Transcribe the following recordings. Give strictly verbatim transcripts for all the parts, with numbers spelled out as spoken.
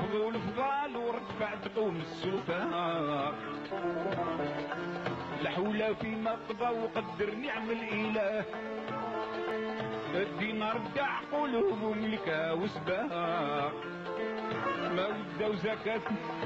رفضوا الفضال ورتفع تقوم السفهاء. لا حول فيما قضى وقدر نعم الاله. الدينار دع عقولهم ملكا وسباها. ما ودوا زكاة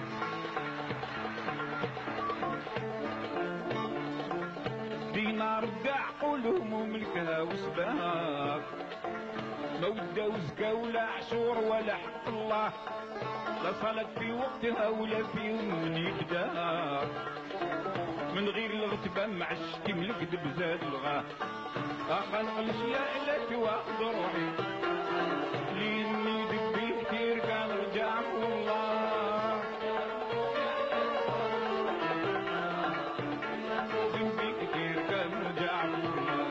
دينار دع عقولهم ملكا وسباها. ما ودوا زكاة ولا عشور ولا حق الله. لا صلاة في وقتها ولا في يوم يبداها. من غير الغتبة مع الشتيم الكذب زاد الغاه. أخلق الأشياء التي واخذ روحي ليني دبي كتير كان رجع والله. دبي كتير كان رجع والله.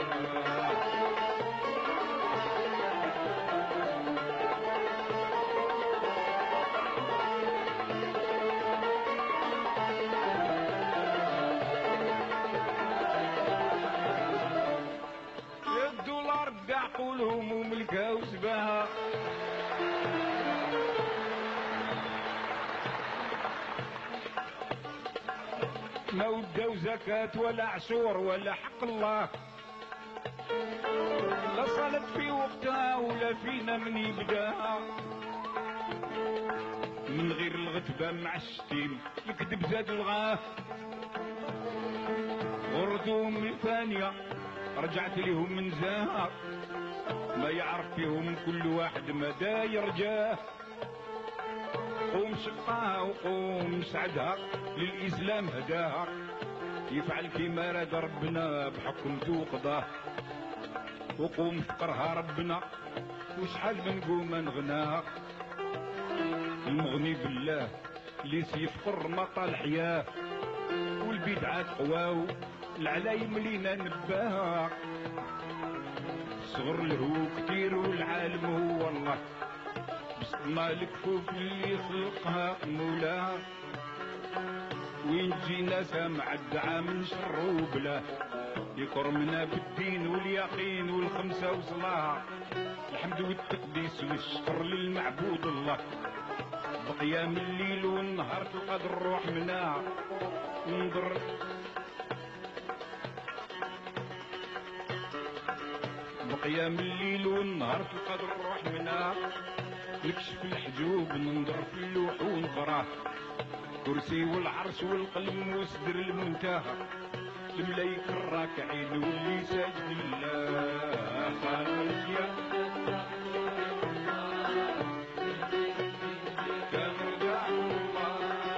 دع عقولهم وملكها وسباها. ما ودوا زكاة ولا عشور ولا حق الله. لا صلاة في وقتها ولا فينا من يبداها. من غير الغتبة مع الشتيم الكذب زاد الغاه. غردهم الثانية رجعت لهم من زهر. ما يعرف فيهم كل واحد مدى يرجاه. قوم شقاها وقوم سعدها للإسلام هداها. يفعل كيما راد ربنا بحكمته وقضاه. وقوم فقرها ربنا وشحال من قوم نغناها. المغني بالله اللي سيفقر ما طال حياه. والبدعات قواو العلايم لينا نباها. صغر له كتير والعالم هو الله. بسطنا الكفوف اللي خلقها مولاها. وين جينا سامع الدعاء من شر وبلاه. يكرمنا بالدين واليقين والخمسة وصلاها. الحمد والتقديس والشكر للمعبود الله. بقيام الليل والنهار تلقى الروح منها. نضر بقيام الليل والنهار تلقى الروح منها. نكشف الحجوب ننظر في اللوح ونقراه. كرسي والعرش والقلم وصدر المنتهى. الملايك الراكعين واللي ساجد لله. خالق يا كان رجع الله.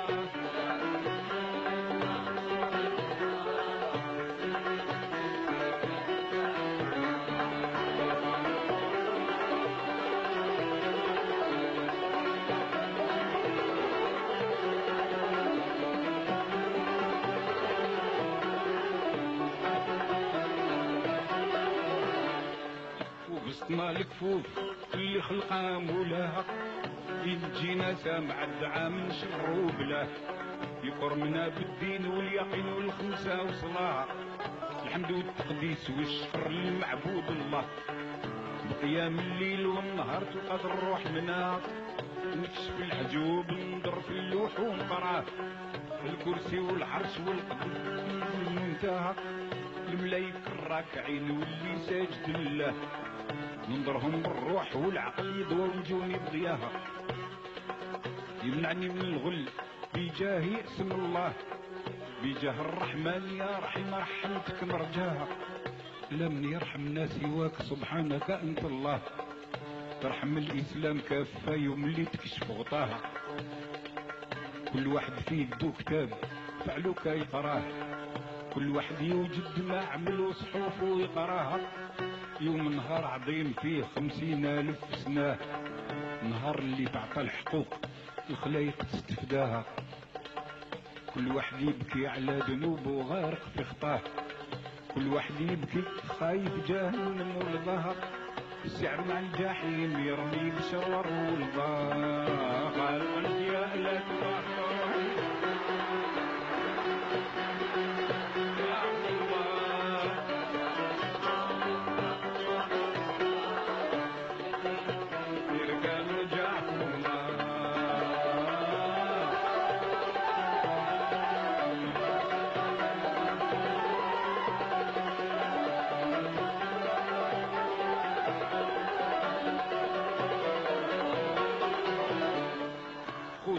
وبسطنا الكفوف اللي خلقها مولاها. يجينا سامع الدعاء من شر وبلاه. يكرمنا بالدين واليقين والخمسة وصلاها. الحمد والتقديس والشكر للمعبود الله. بقيام الليل والنهار تلقى الروح منها. نكشف الحجوب ننظر في اللوح ونقراه. الكرسي والعرش والقدر المنتهى. الملايك الراكعين واللي ساجد لله. ننظرهم بالروح والعقل يضوى وجوني بضياها. يمنعني من الغل بجاه اسم الله. بجاه الرحمن يا رحيم رحمتك نرجاها. لم يرحمنا سواك سبحانك انت الله. ترحم الاسلام كافه يوم اللي تكشف غطاها. كل واحد في يدو كتاب فعلوك يقراه. كل واحد يوجد ما عمل صحوفه يقراها. يوم نهار عظيم فيه خمسين الف سنة. نهار اللي تعطى الحقوق الخلايق تستفداها. كل واحد يبكي على ذنوبه غارق في خطاه. كل واحد يبكي خايف جهنم ورضاها. السعر مع الجحيم يرمي بشرور ورضاها. خالق يا لا كان رجع الله.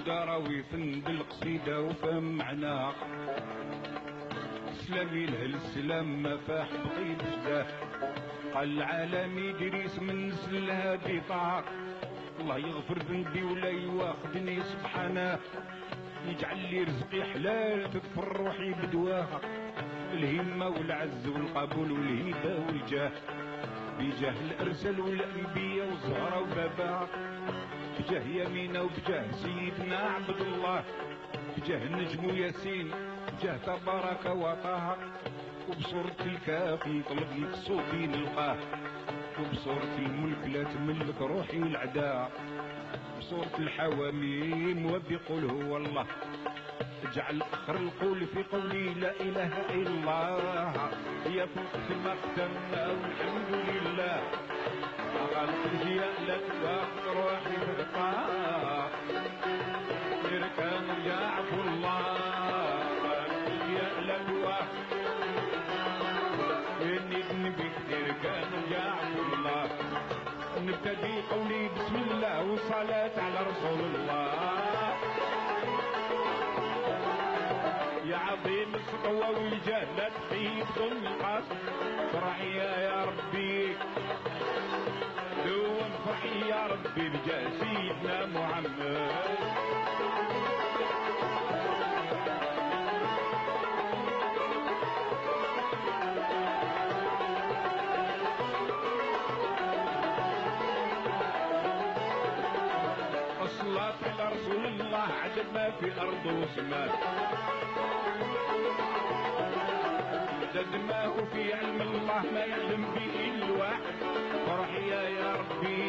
ودراوي فند القصيدة وفهم معناها. سلامي له السلام ما فاح بغيب جداه، قال العالم يدريس من نسل الهادي طاق. الله يغفر ذنبي ولا يواخذني سبحانه، يجعل لي رزقي حلال تكفر روحي بدواها. الهمة والعز والقبول والهبة والجاه، بجاه الارسل والانبياء والزهرة وباباها، بجاه يمينة وبجاه سيدنا عبد الله، بجاه النجم ياسين، بجاه تبارك وطه، وبصورة الكاف نطلب لك صوتي نلقاه، وبصورة الملك لا تملك روحي والعداء، بصورة الحواميم وبيقول هو الله، اجعل اخر القول في قولي لا اله الا الله. يا فوق ما ختمنا والحمد لله، خلق الجياء لك واخر روحي في الطاق، كان يعفو الله. خلق الجياء لك واخر اني النبي كثير كان يعفو الله. نبتدي قولي بسم الله والصلاة على رسول الله. يا عظيم السطوة والجاه لا تخيب ظلم القصر، فرحي يا ربي دوم فرحي يا ربي بجاه سيدنا محمد. الصلاة على رسول الله عدد ما في أرض وسماء، عدد ما هو في علم الله ما يعلم به إلا واحد. فرحي يا ربي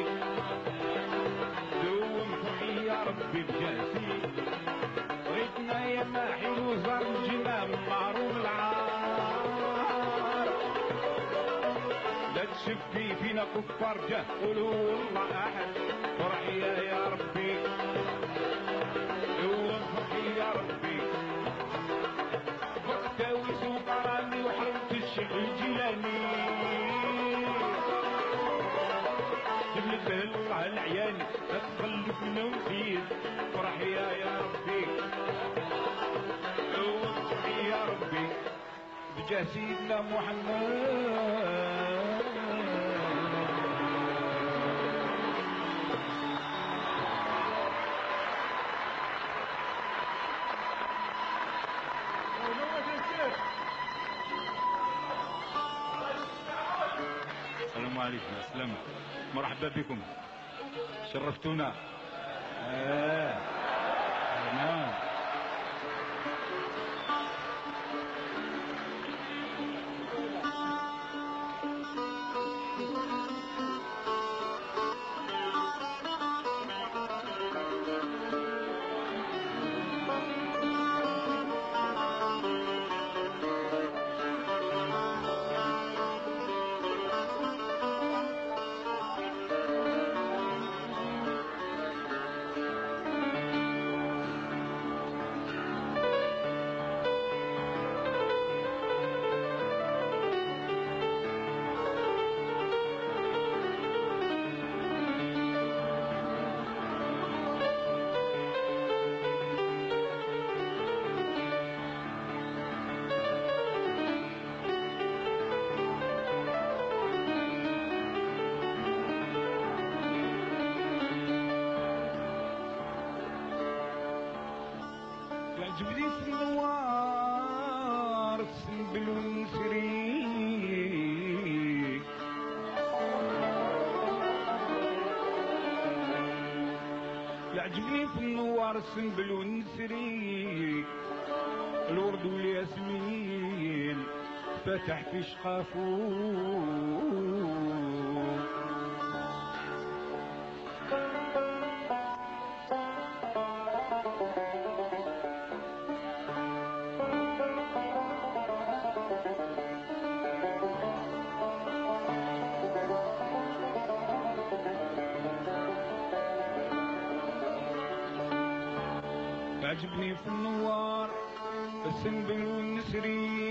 دوم فرحي يا ربي بجاسي، ريتنا يا ماحي وزار الجنان معروف العار، لا تشفي فينا كفار جه قولوا والله أحد. فرحي يا ربي دوم فرحي يا ربي، وقتاوي سوقراني وحرمت الشيخ الجيلاني، جبلت الله العياني اتخلف من وزيد. فرحي يا ربي فرحي يا ربي بجاه سيدنا محمد. السلام عليكم. السلام مرحبا بكم، شرفتونا. آه. نعم. يعجبني في النوار السنبل والنسري، يعجبني في النوار السنبل والنسري، الورد والياسمين فتح في شقافو، يعجبني في النوار السنبل والنسري،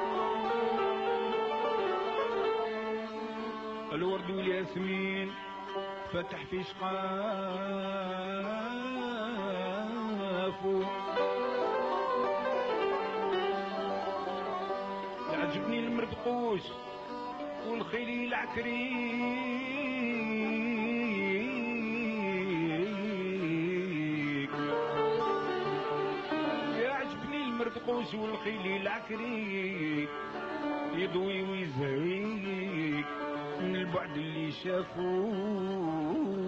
الورد والياسمين فتح في شقافو يعجبني المردقوش والخيل العكريك يعجبني المردقوش والخيل العكريك يضوي ويزهيك من البعد اللي شافوه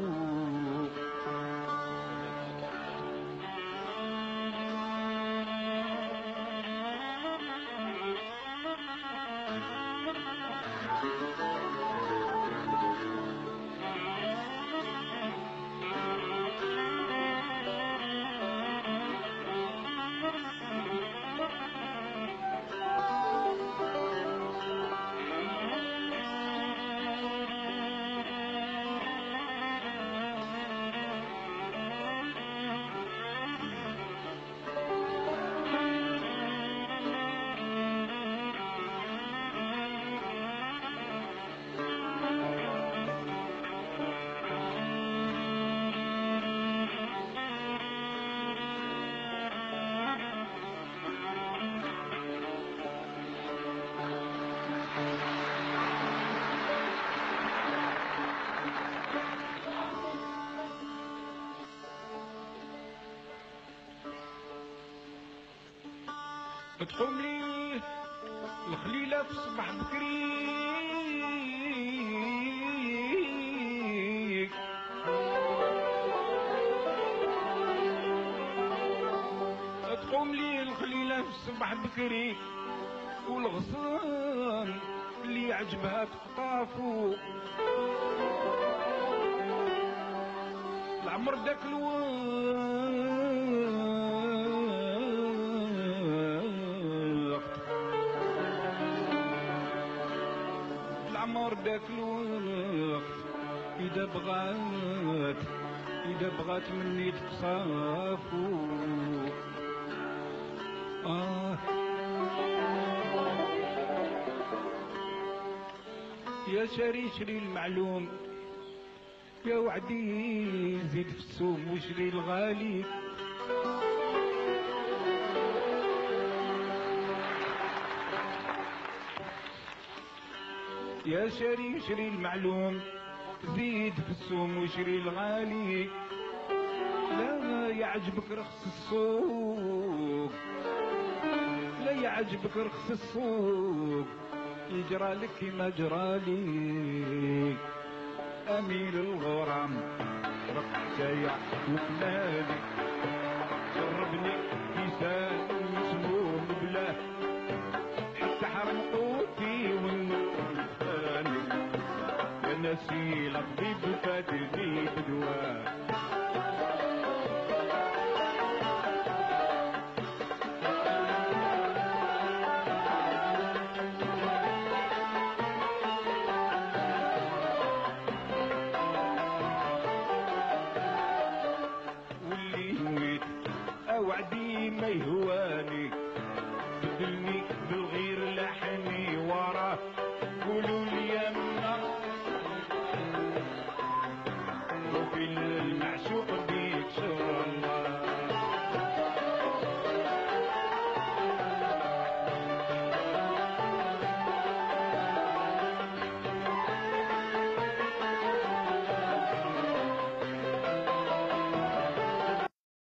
تقوم لي الخليلة في الصبح بكري تقوم لي الخليلة في الصبح بكري والغصان اللي يعجبها تخطافو العمر داك الوقت العمر داك الوقت إذا بغات إذا بغات مني تصافو آه يا شري شري المعلوم يا وعدي زيد في السوم وشري الغالي يا شري شري المعلوم زيد في السوم وشري الغالي لا يعجبك رخص السوق لا يعجبك رخص السوق يجرى لك كيما جرالي أمير الغرام رقصايا وكمالي شربني كيسان مسموم بلاه حتى حرم قوتي والنور ثاني يا ناسي الطبيب فاتني